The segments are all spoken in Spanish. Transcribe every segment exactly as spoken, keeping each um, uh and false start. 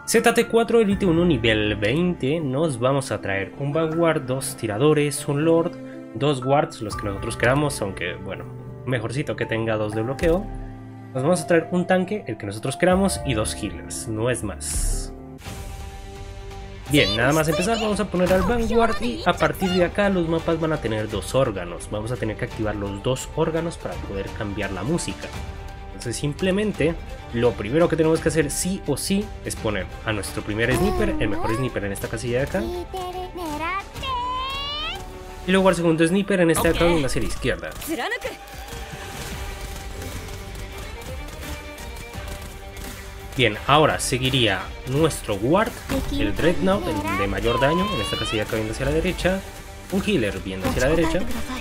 Z T cuatro Elite uno nivel veinte, nos vamos a traer un Vanguard, dos tiradores, un Lord, dos Wards, los que nosotros queramos, aunque bueno, mejorcito que tenga dos de bloqueo. Nos vamos a traer un tanque, el que nosotros queramos, y dos healers, no es más. Bien, nada más empezar, vamos a poner al Vanguard y a partir de acá los mapas van a tener dos órganos. Vamos a tener que activar los dos órganos para poder cambiar la música. Entonces simplemente lo primero que tenemos que hacer sí o sí es poner a nuestro primer sniper, el mejor sniper en esta casilla de acá. Y luego al segundo sniper en este de acá hacia la izquierda. Bien, ahora seguiría nuestro Ward, el Dreadnought, el de mayor daño, en esta casilla acá viendo hacia la derecha. Un healer viendo hacia la derecha.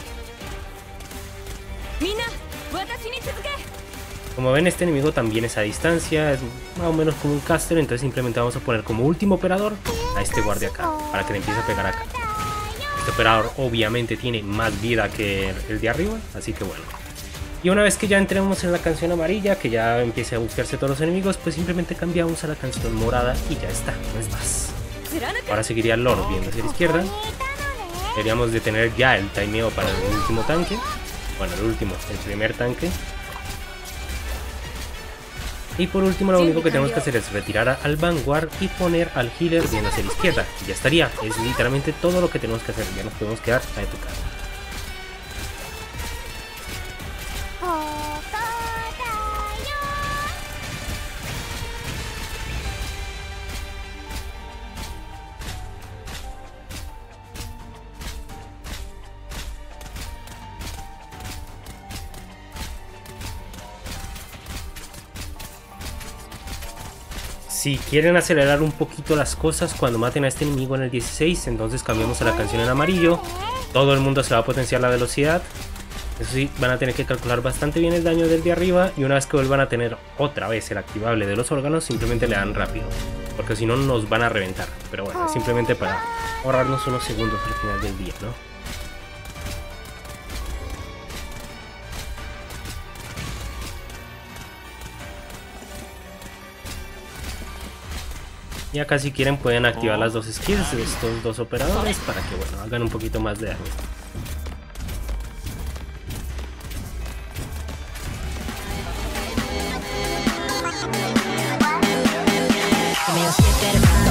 Como ven, este enemigo también es a distancia, es más o menos como un caster, entonces simplemente vamos a poner como último operador a este guardia acá, para que le empiece a pegar acá. Este operador obviamente tiene más vida que el de arriba, así que bueno. Y una vez que ya entremos en la canción amarilla, que ya empiece a buscarse todos los enemigos, pues simplemente cambiamos a la canción morada y ya está, no es más. Ahora seguiría el Lord viendo hacia la izquierda. Deberíamos de tener ya el timeo para el último tanque. Bueno, el último, el primer tanque. Y por último lo único que tenemos que hacer es retirar al Vanguard y poner al healer viendo hacia la izquierda. Y ya estaría, es literalmente todo lo que tenemos que hacer, ya nos podemos quedar a tocar. Si quieren acelerar un poquito las cosas cuando maten a este enemigo en el dieciséis, entonces cambiamos a la canción en amarillo. Todo el mundo se va a potenciar la velocidad. Eso sí, van a tener que calcular bastante bien el daño del de arriba. Y una vez que vuelvan a tener otra vez el activable de los órganos, simplemente le dan rápido, porque si no nos van a reventar. Pero bueno, es simplemente para ahorrarnos unos segundos al final del día, ¿no? Y acá si quieren pueden activar las dos skills de estos dos operadores para que bueno, hagan un poquito más de daño.